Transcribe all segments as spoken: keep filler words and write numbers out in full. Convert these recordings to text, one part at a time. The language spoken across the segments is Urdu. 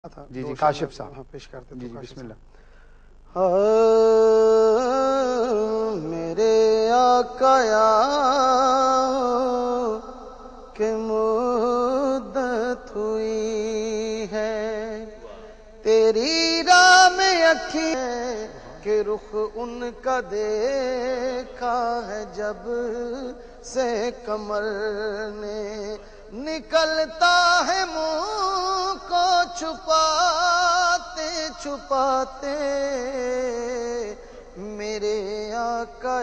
تھا جی جی کاشف صاحب ہاں پیش کرتے جی جی بسم اللہ. میرے آقا کہ مدت ہوئی ہے تیری راہ میں اکھیں کہ رخ ان کا دیکھا ہے جب سے کمر نے نکلتا ہے منہ کو چھپاتے چھپاتے میرے آقا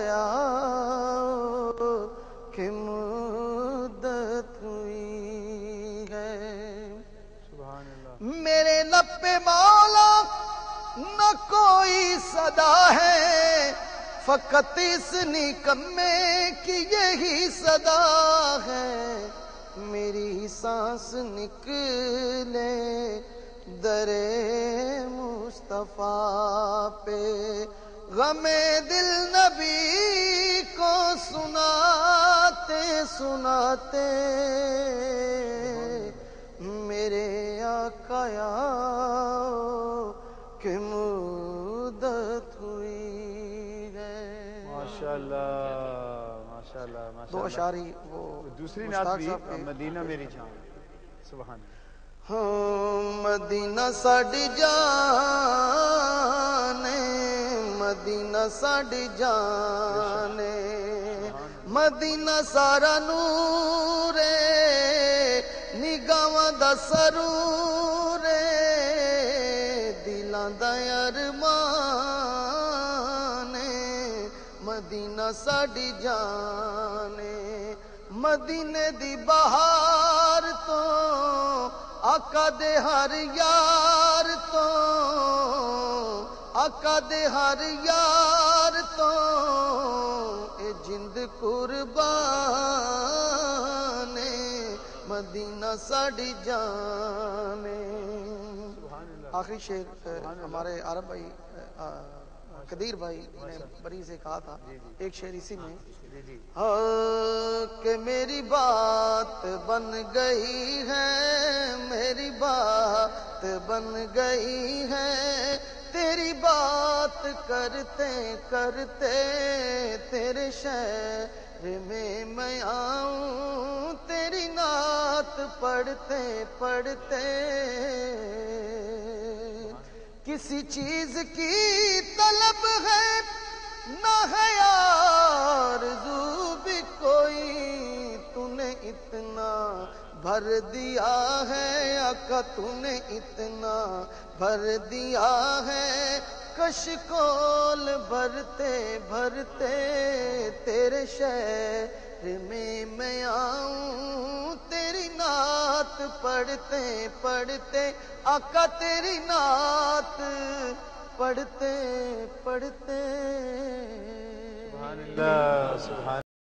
کہ مدت ہوئی ہے. سبحان اللہ. میرے لب پہ مولا نہ کوئی صدا ہے فقط اس نکمے کی یہی صدا ہے. میری سانس نکلے در مصطفیٰ پہ غم دل نبی کو سناتے سناتے میرے آقا کہ مدت ہوئی ہے. ماشاءاللہ ماشاءاللہ دو ماشاءاللہ. اشاری وہ دوسری نعت بھی مدینہ میری جان. سبحان اللہ. ہاں مدینہ ساڈی جان مدینہ ساڈی جان مدینہ سارا نور نگاواں دا سرور دلاں دا ارمان مدینہ ساڈی جان. مدینے دی بہار تو آقا دے ہر یار تو آقا دے ہر یار تو اے جند قربان مدینہ ساڈی جان. آخری شعر ہمارے عرب بھائی قدیر بھائی نے بری سے کہا تھا ایک شعر اسی میں کہ میری بات بن گئی ہے میری بات بن گئی ہے تیری بات کرتے کرتے تیرے شہر میں میں آؤں تیری نعت پڑھتے پڑھتے کسی چیز کی طلب ہے نہ ہے آرزو بھی کوئی تو نے اتنا بھر دیا ہے آقا تو نے اتنا بھر دیا ہے کشکول بھرتے بھرتے تیرے شہر میں میں آؤں تیری نعت پڑھتے پڑھتے آقا تیری نعت پڑھتے پڑھتے سبحان اللہ. سبحان